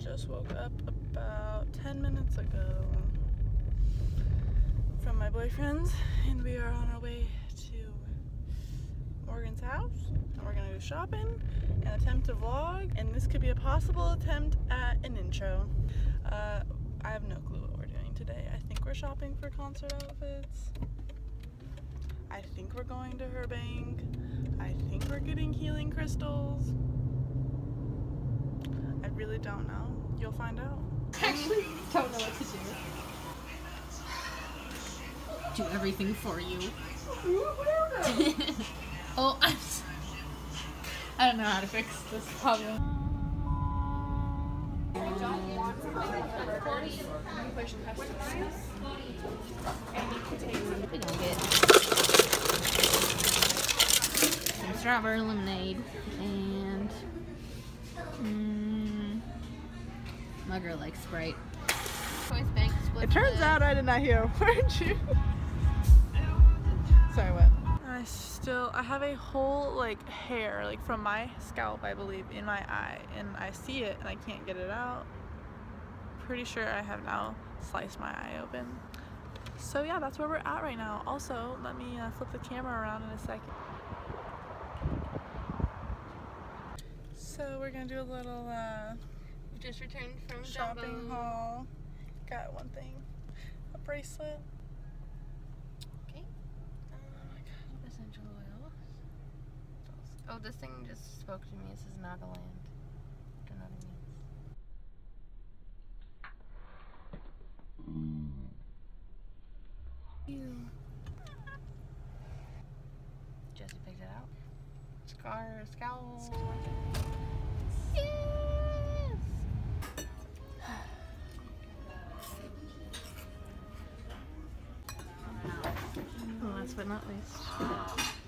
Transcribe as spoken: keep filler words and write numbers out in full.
Just woke up about ten minutes ago from my boyfriend's, and we are on our way to Morgan's house, and we're gonna go shopping and attempt to vlog, and this could be a possible attempt at an intro. Uh, I have no clue what we're doing today. I think we're shopping for concert outfits. I think we're going to her bank. I think we're getting healing crystals. I really don't know. You'll find out. Actually, don't know what to do. Do everything for you. Oh, I'm so I don't know how to fix this problem. We don't get some strawberry lemonade and mm, my girl likes Sprite. It turns out I did not hear a word you. Sorry, what? I still, I have a whole like hair, like from my scalp, I believe, in my eye, and I see it and I can't get it out. Pretty sure I have now sliced my eye open. So yeah, that's where we're at right now. Also, let me uh, flip the camera around in a second. So we're gonna do a little uh, We just returned from shopping Jumbo. haul. Got one thing, a bracelet. Okay. Oh my god, essential oils. Oh, this thing just spoke to me. This is Nagaland. I don't know what it means. Ew. Jesse picked it out. Scar, scowl. Yes! Last but not least,